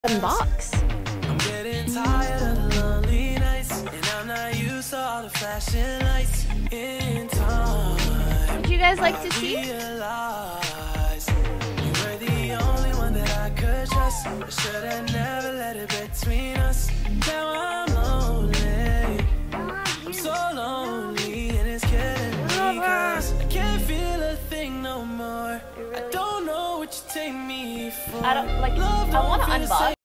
unbox. I'm getting tired of the lonely nights, and I'm not used to all the flashing lights. In time, Would you guys like to see? realize you were the only one that I could trust. I should have never let it between us. Now I'm lonely. I'm so lonely, and it's killing me 'cause I can't feel a thing no more. I don't know what you take me for. I want to unbox.